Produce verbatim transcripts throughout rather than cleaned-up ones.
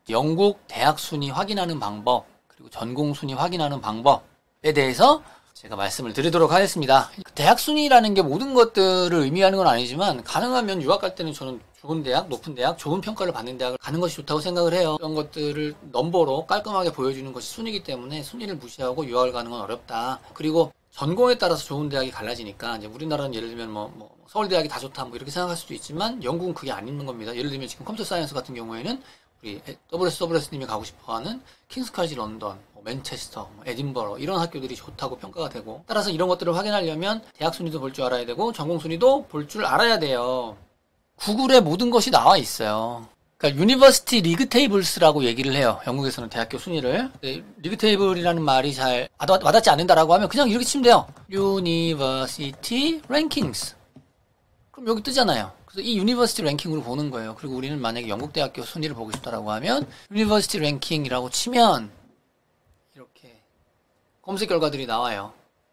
영국 대학 순위 확인하는 방법, 그리고 전공 순위 확인하는 방법에 대해서 제가 말씀을 드리도록 하겠습니다. 대학 순위라는 게 모든 것들을 의미하는 건 아니지만 가능하면 유학 갈 때는 저는 좋은 대학, 높은 대학, 좋은 평가를 받는 대학을 가는 것이 좋다고 생각을 해요. 이런 것들을 넘버로 깔끔하게 보여주는 것이 순위이기 때문에 순위를 무시하고 유학을 가는 건 어렵다. 그리고 전공에 따라서 좋은 대학이 갈라지니까 이제 우리나라는 예를 들면 뭐, 뭐 서울대학이 다 좋다 뭐 이렇게 생각할 수도 있지만 영국은 그게 아닌 겁니다. 예를 들면 지금 컴퓨터 사이언스 같은 경우에는 우리 더블유에스 더블유에스님이 가고 싶어하는 킹스 칼리지 런던, 뭐 맨체스터, 뭐 에딘버러 이런 학교들이 좋다고 평가가 되고 따라서 이런 것들을 확인하려면 대학 순위도 볼 줄 알아야 되고 전공 순위도 볼 줄 알아야 돼요. 구글에 모든 것이 나와 있어요. 그러니까 유니버시티 리그 테이블스라고 얘기를 해요. 영국에서는 대학교 순위를. 리그 테이블이라는 말이 잘 와닿지 않는다라고 하면 그냥 이렇게 치면 돼요. 유니버시티 랭킹스. 그럼 여기 뜨잖아요. 그래서 이 유니버시티 랭킹으로 보는 거예요. 그리고 우리는 만약에 영국 대학교 순위를 보고 싶다라고 하면 유니버시티 랭킹이라고 치면 이렇게 검색 결과들이 나와요.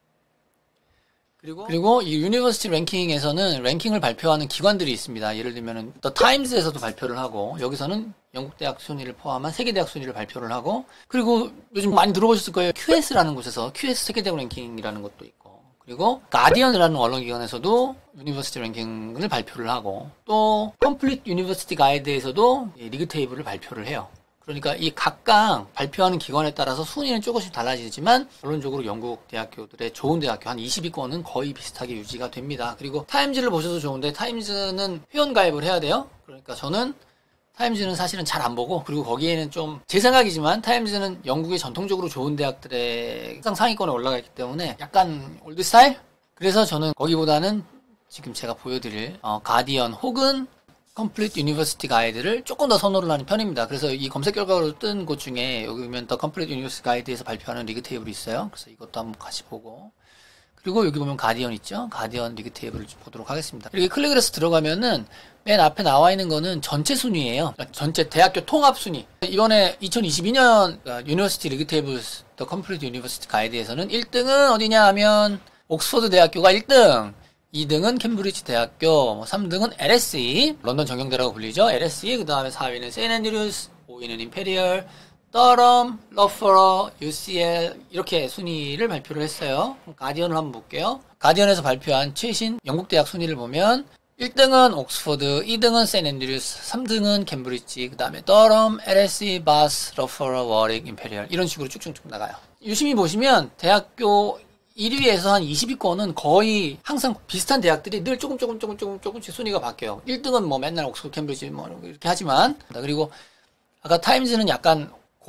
그리고, 그리고 이 유니버시티 랭킹에서는 랭킹을 발표하는 기관들이 있습니다. 예를 들면은 더 타임즈에서도 발표를 하고 여기서는 영국 대학 순위를 포함한 세계 대학 순위를 발표를 하고 그리고 요즘 많이 들어보셨을 거예요. 큐에스라는 곳에서 큐에스 세계 대학 랭킹이라는 것도 있고 그리고 가디언이라는 언론기관에서도 유니버시티 랭킹을 발표를 하고 또 컴플리트 유니버시티 가이드에서도 리그 테이블을 발표를 해요. 그러니까 이 각각 발표하는 기관에 따라서 순위는 조금씩 달라지지만 결론적으로 영국 대학교들의 좋은 대학교 한 이십 위권은 거의 비슷하게 유지가 됩니다. 그리고 타임즈를 보셔도 좋은데 타임즈는 회원가입을 해야 돼요. 그러니까 저는 타임즈는 사실은 잘 안 보고 그리고 거기에는 좀 제 생각이지만 타임즈는 영국의 전통적으로 좋은 대학들의 항상 상위권에 올라가 있기 때문에 약간 올드 스타일? 그래서 저는 거기보다는 지금 제가 보여드릴 어, 가디언 혹은 컴플리트 유니버시티 가이드를 조금 더 선호를 하는 편입니다. 그래서 이 검색 결과로 뜬 곳 중에 여기 보면 더 컴플리트 유니버시티 가이드에서 발표하는 리그 테이블이 있어요. 그래서 이것도 한번 같이 보고 그리고 여기 보면 가디언 있죠? 가디언 리그 테이블을 보도록 하겠습니다. 이렇게 클릭을 해서 들어가면은 맨 앞에 나와 있는 거는 전체 순위예요. 전체 대학교 통합 순위. 이번에 이천이십이 년 유니버시티 리그 테이블 더 컴플리트 유니버시티 가이드에서는 일 등은 어디냐 하면 옥스퍼드 대학교가 일 등, 이 등은 캠브리지 대학교, 삼 등은 엘에스이, 런던 정경대라고 불리죠. 엘에스이, 그 다음에 사 위는 세인트 앤드류스, 오 위는 임페리얼, 더럼, 러퍼러, 유씨엘 이렇게 순위를 발표를 했어요. 가디언을 한번 볼게요. 가디언에서 발표한 최신 영국 대학 순위를 보면 일 등은 옥스퍼드, 이 등은 세인트 앤드류스, 삼 등은 캠브리지, 그 다음에 더럼, 엘에스이, 바스, 러퍼러, 워릭, 임페리얼 이런 식으로 쭉쭉쭉 나가요. 유심히 보시면 대학교 일 위에서 한 이십 위권은 거의 항상 비슷한 대학들이 늘 조금 조금 조금 조금 조금씩 순위가 바뀌어요. 일 등은 뭐 맨날 옥스퍼드, 캠브리지 뭐 이렇게 하지만 그리고 아까 타임즈는 약간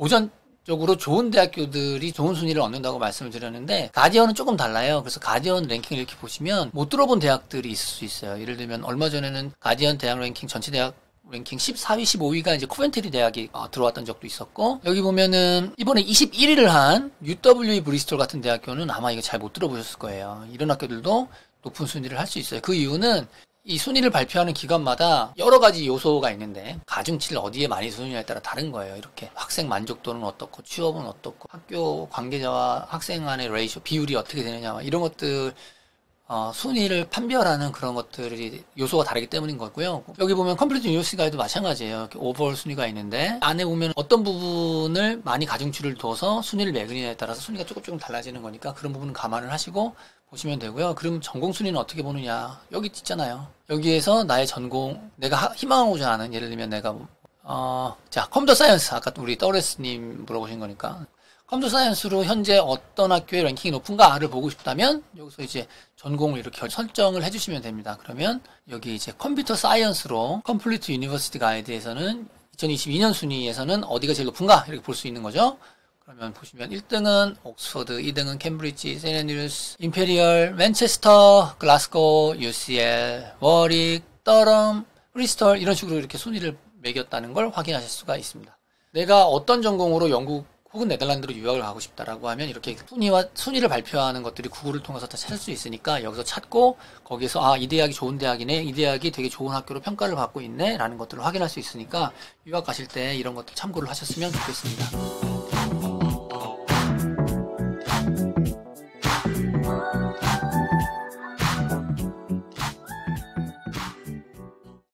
고전적으로 좋은 대학교들이 좋은 순위를 얻는다고 말씀을 드렸는데 가디언은 조금 달라요. 그래서 가디언 랭킹을 이렇게 보시면 못 들어본 대학들이 있을 수 있어요. 예를 들면 얼마 전에는 가디언 대학 랭킹 전체 대학 랭킹 십사 위, 십오 위가 이제 코벤트리 대학이 어, 들어왔던 적도 있었고 여기 보면은 이번에 이십일 위를 한 유더블유이 브리스톨 같은 대학교는 아마 이거 잘 못 들어보셨을 거예요. 이런 학교들도 높은 순위를 할 수 있어요. 그 이유는 이 순위를 발표하는 기관마다 여러 가지 요소가 있는데 가중치를 어디에 많이 두느냐에 따라 다른 거예요. 이렇게 학생 만족도는 어떻고 취업은 어떻고 학교 관계자와 학생 간의 레이쇼 비율이 어떻게 되느냐 이런 것들 어, 순위를 판별하는 그런 것들이 요소가 다르기 때문인 거고요. 여기 보면 컴플리트 유니버시티 가이드도 마찬가지예요. 이렇게 오버올 순위가 있는데 안에 보면 어떤 부분을 많이 가중치를 둬서 순위를 매기느냐에 따라서 순위가 조금 조금 달라지는 거니까 그런 부분은 감안을 하시고 보시면 되고요. 그럼 전공 순위는 어떻게 보느냐? 여기 있잖아요. 여기에서 나의 전공, 내가 하, 희망하고자 하는 예를 들면 내가 어, 자 컴퓨터 사이언스 아까 우리 더레스님 물어보신 거니까 컴퓨터 사이언스로 현재 어떤 학교의 랭킹이 높은가를 보고 싶다면 여기서 이제 전공을 이렇게 설정을 해주시면 됩니다. 그러면 여기 이제 컴퓨터 사이언스로 컴플리트 유니버시티 가이드에서는 이천이십이 년 순위에서는 어디가 제일 높은가 이렇게 볼 수 있는 거죠. 그러면 보시면 일 등은 옥스퍼드, 이 등은 캠브리지, 세인트 앤드류스, 임페리얼, 맨체스터, 글라스고, 유씨엘, 워릭, 더럼, 브리스톨 이런 식으로 이렇게 순위를 매겼다는 걸 확인하실 수가 있습니다. 내가 어떤 전공으로 영국 혹은 네덜란드로 유학을 가고 싶다라고 하면 이렇게 순위와 순위를 발표하는 것들이 구글을 통해서 다 찾을 수 있으니까 여기서 찾고 거기에서 아, 이 대학이 좋은 대학이네, 이 대학이 되게 좋은 학교로 평가를 받고 있네 라는 것들을 확인할 수 있으니까 유학 가실 때 이런 것들 참고를 하셨으면 좋겠습니다.